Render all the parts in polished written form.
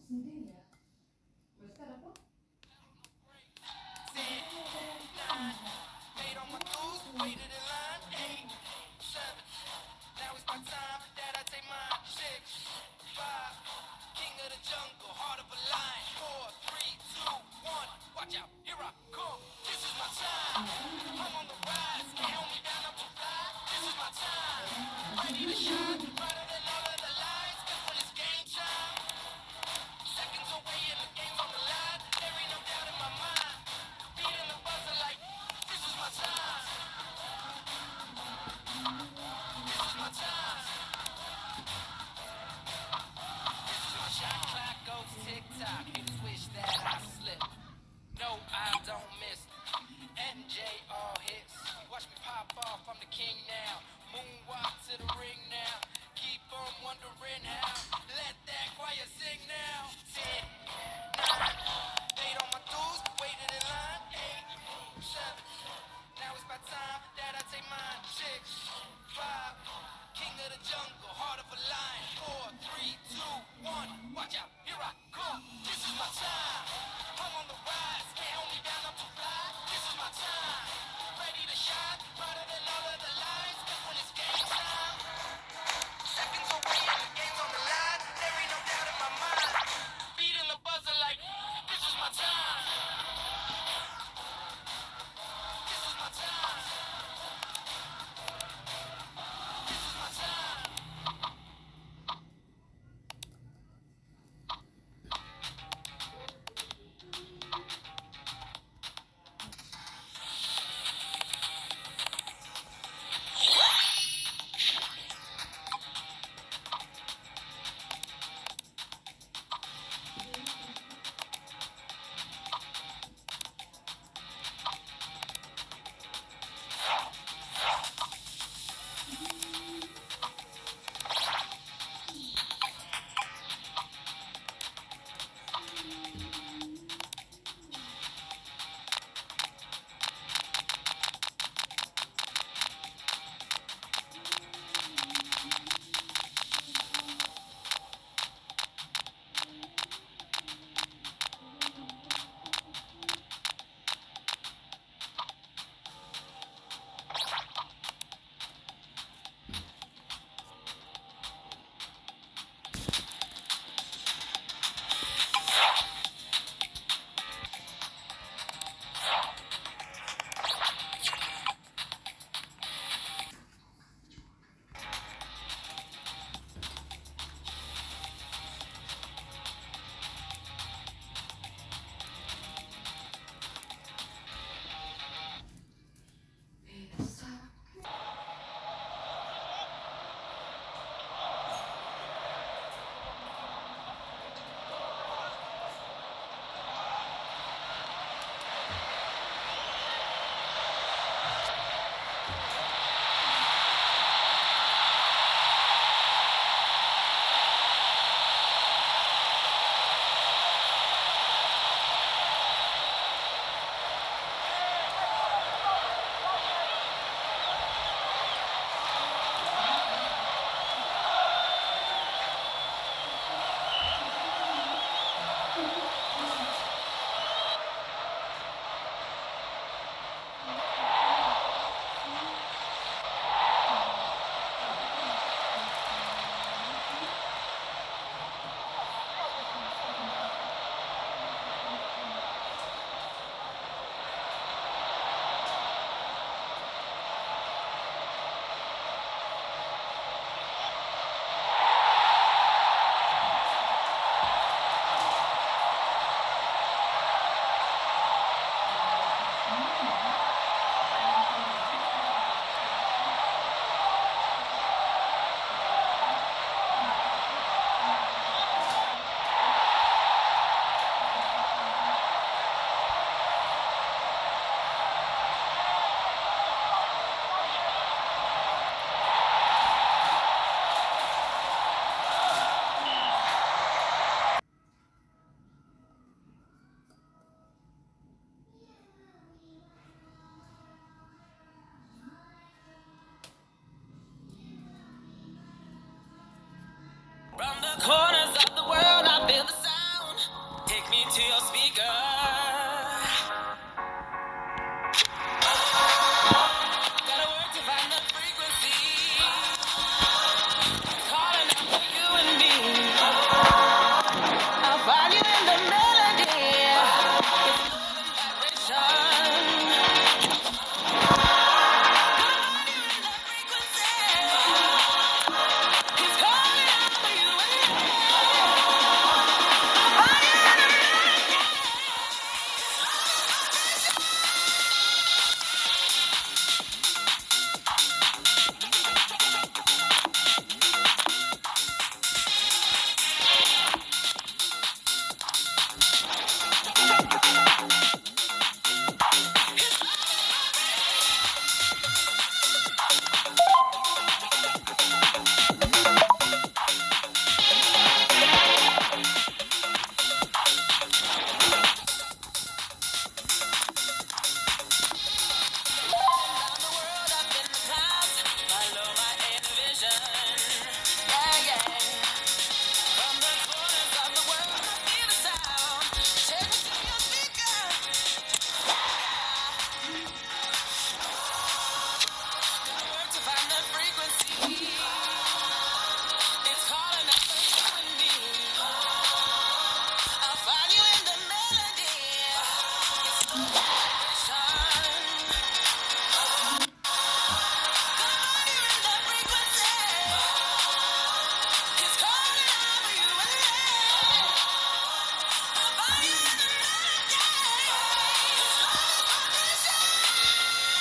sendiri ya. Berarti apa? Made on my toes, waited in line, 8, 7. Now it's my time that I take mine. 6, 5. King of the jungle, heart of a lion. 4, 3, 2, 1. Watch out, here I come. This is my time. I'm on the rise, can't hold me down, I'm too fly. This is my time. Ready to shine, brighter than all of the lights. 'Cause when it's game time, seconds away and the game's on the line. There ain't no doubt in my mind. Beating the buzzer like, this is my time. This is my time. This is my shot clock goes tick tock. Haters wish that I slip. No, I don't miss. MJ all hits. Watch me pop off, I'm the king now. Moonwalk to the ring now. Keep on wondering how. Let that choir sing now. 10, 9, 8 on my dues. Waited in line. 8, 7. Now it's my time that I take mine. 6, 5. King of the jungle, heart of a lion. 4, 3, 2, 1. Watch out, here I come. This is my time. I'm on the rise, can't hold me down, I'm too fly. This is my time. Ready to shine, brighter than all of the lights. 'Cause when it's game time, seconds away and the game's on the line. There ain't no doubt in my mind. Beating the buzzer like, this is my time. This is my time. This is my time.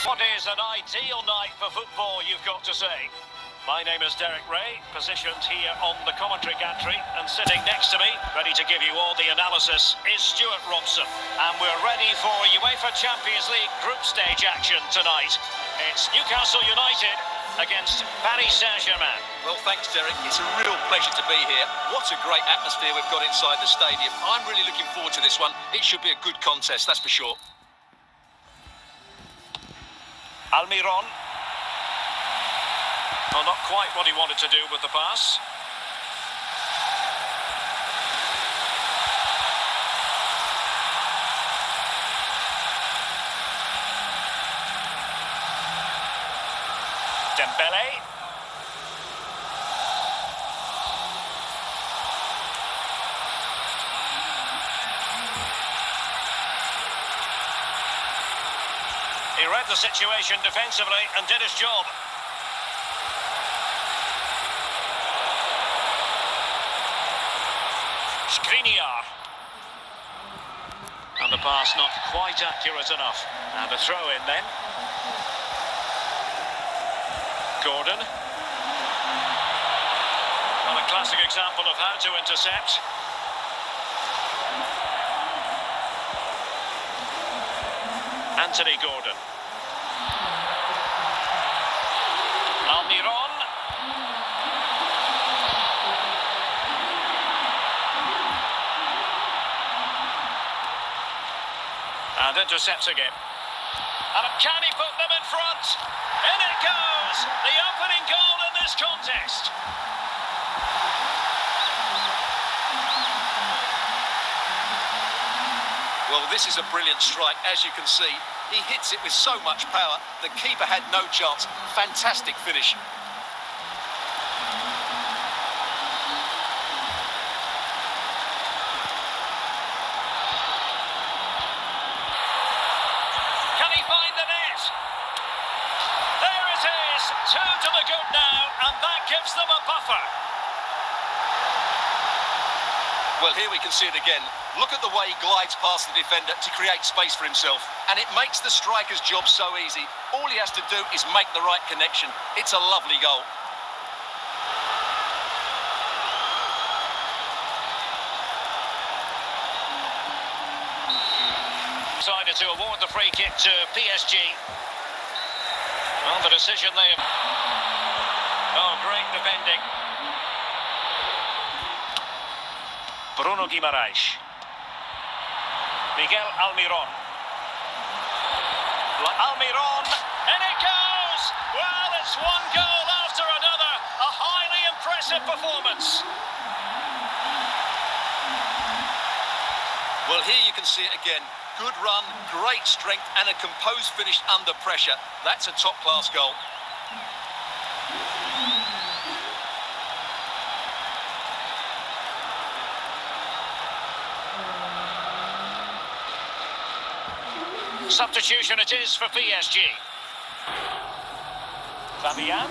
What is an ideal night for football, you've got to say? My name is Derek Ray, positioned here on the commentary gantry, and sitting next to me, ready to give you all the analysis, is Stuart Robson. And we're ready for UEFA Champions League group stage action tonight. It's Newcastle United against Paris Saint-Germain. Well, thanks, Derek. It's a real pleasure to be here. What a great atmosphere we've got inside the stadium. I'm really looking forward to this one. It should be a good contest, that's for sure. Almiron. Well, not quite what he wanted to do with the pass. Dembele. He read the situation defensively and did his job. Skriniar. And the pass not quite accurate enough. And a throw in then. Gordon. Well, a classic example of how to intercept. Anthony Gordon. Almiron. And intercepts again. And can he put them in front? In it goes! The opening goal in this contest. Well, this is a brilliant strike, as you can see. He hits it with so much power, the keeper had no chance. Fantastic finish. Can he find the net? There it is, 2 to the good now, and that gives them a buffer. Well, here we can see it again. Look at the way he glides past the defender to create space for himself. And it makes the striker's job so easy. All he has to do is make the right connection. It's a lovely goal. Decided to award the free kick to PSG. Well, the decision they have... Oh, great defending. Bruno Guimaraes. Miguel Almiron. Almiron, and it goes! Well, it's one goal after another. A highly impressive performance. Well, here you can see it again. Good run, great strength, and a composed finish under pressure. That's a top-class goal. Substitution it is for PSG. Fabian.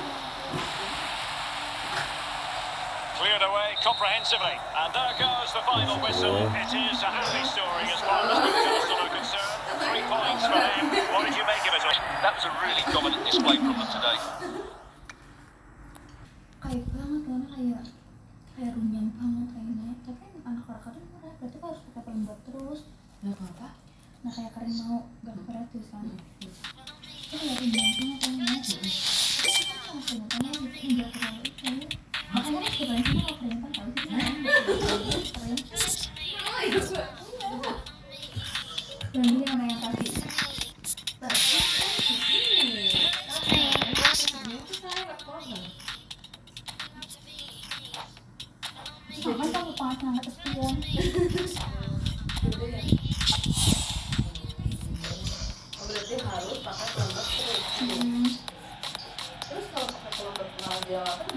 Cleared away comprehensively. And there goes the final whistle. It is a happy story as far as Newcastle are concerned. 3 points for them. What did you make of it all? That was a really dominant display from them today. Kayak banget kan, kayak runyam banget kayaknya. Tapi anak kakak tuh marah, berarti harus pakai pelembab terus. Nggak apa-apa. Nah kayak keren mau gak gratis kan. Itu kayak runyam banget kayaknya. Tapi kita kan keringetannya gitu, nggak terlalu itu. Makanya nih sebenarnya kalau keringetan tahu sih kan. Keren. Dan ini sama yang tadi. Jangan kamu pasang atas pion. Berarti harus pakai pelembab terus. Terus kalau pakai pelembab kenal dia apa?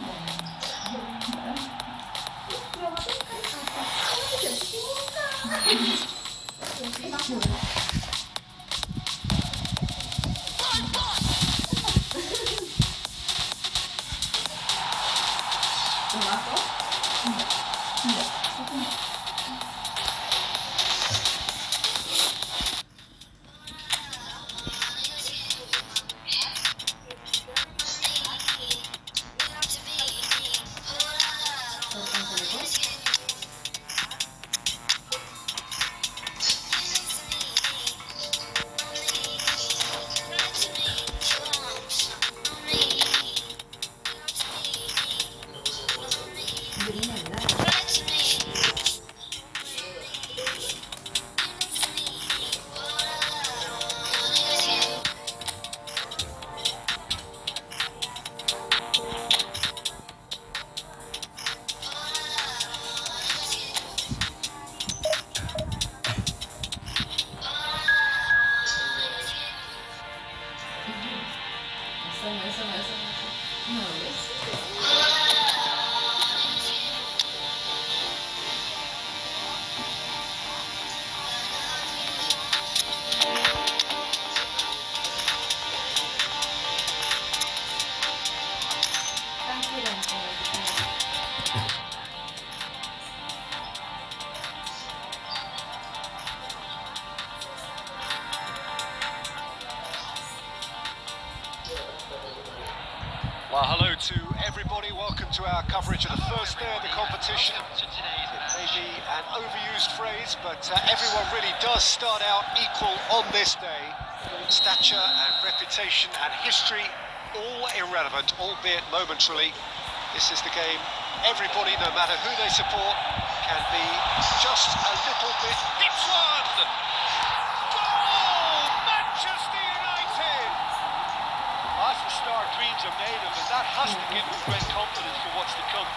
Well, hello to everybody. Welcome to our coverage of the first day of the competition. It may be an overused phrase, but everyone really does start out equal on this day. Stature and reputation and history, all irrelevant, albeit momentarily. This is the game. Everybody, no matter who they support, can be just a little bit. Hits one! Goal! Manchester United! That's the start dreams are made of, and that has to give them great confidence for what's to come.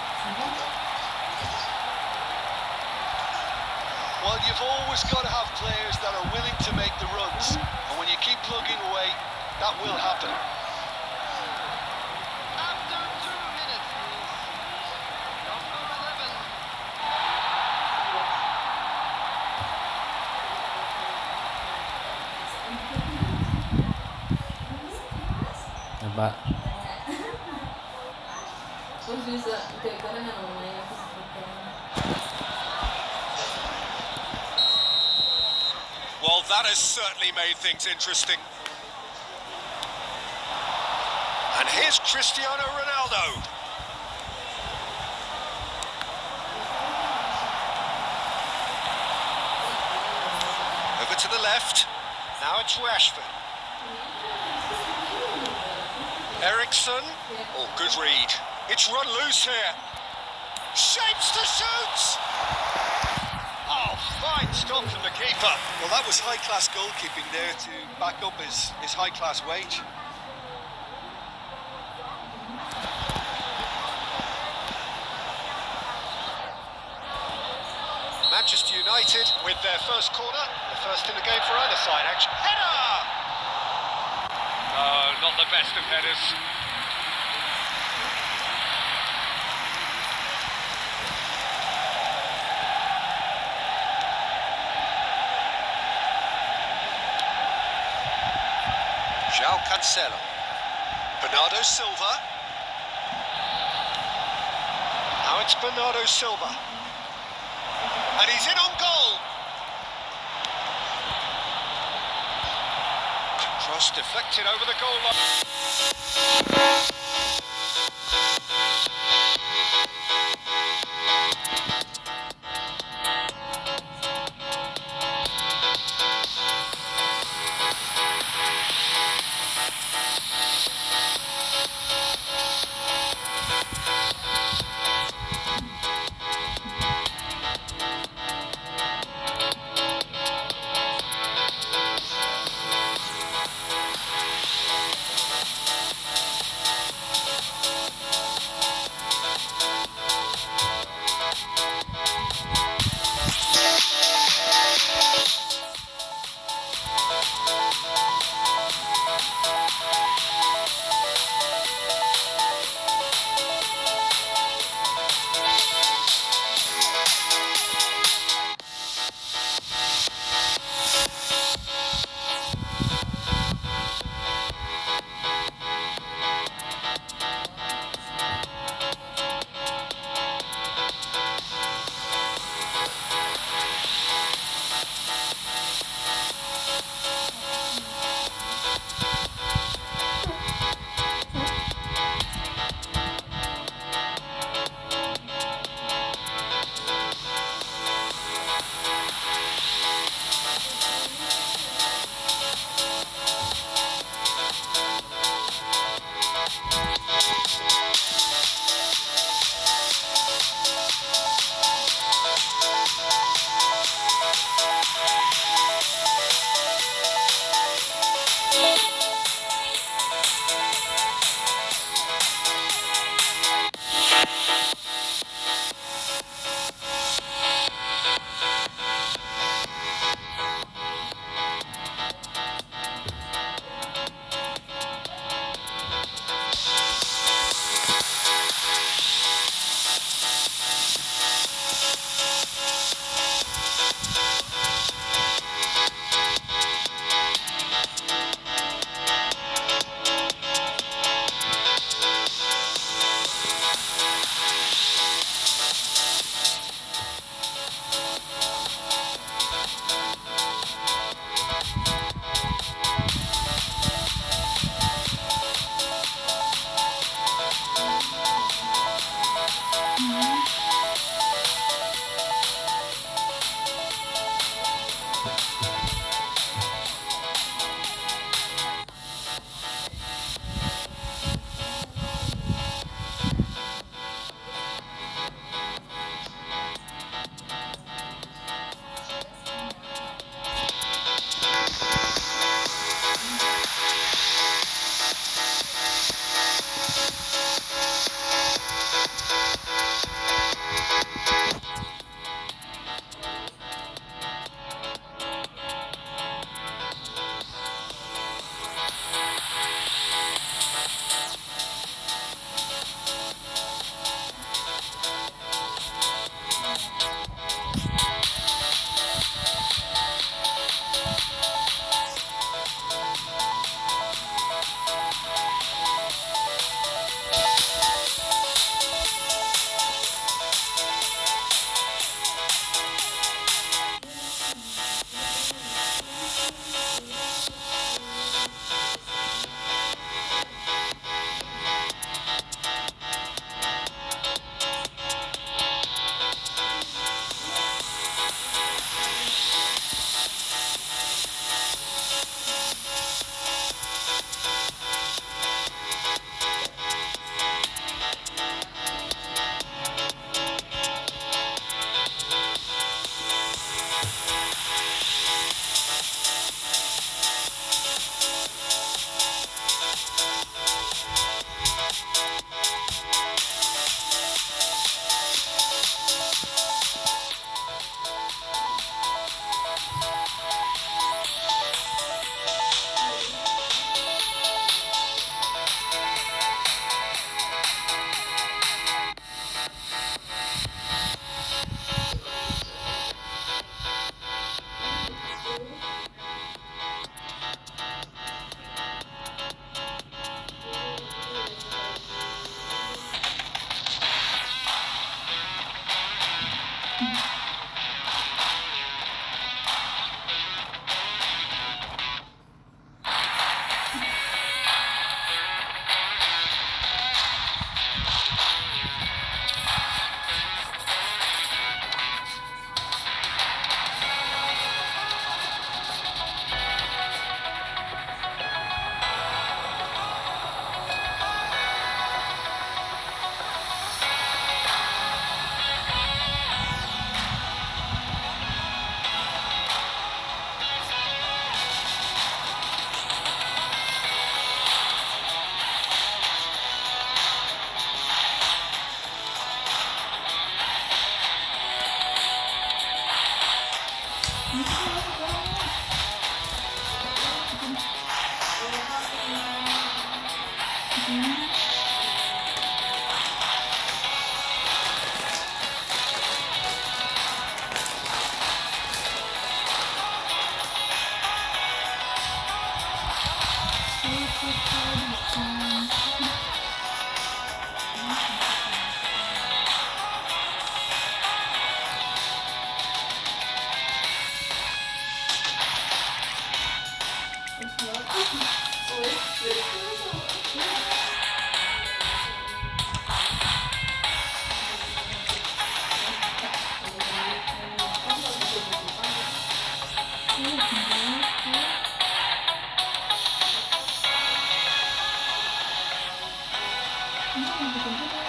Well, you've always got to have players that are willing to make the runs, and when you keep plugging away, that will happen. After 2 minutes, number 11. Pak. Well, that has certainly made things interesting. And here's Cristiano Ronaldo. Over to the left. Now it's Rashford. Ericsson. Oh, good read. It's run loose here. Shapes to shoot! Oh, fine stop from the keeper. Well, that was high-class goalkeeping there to back up his high-class wage. Manchester United with their first corner, the first in the game for either side, actually. Header! No, not the best of headers. João Cancelo. Bernardo Silva. Now it's Bernardo Silva. And he's in on goal. Cross deflected over the goal line. Ini yang bikin kita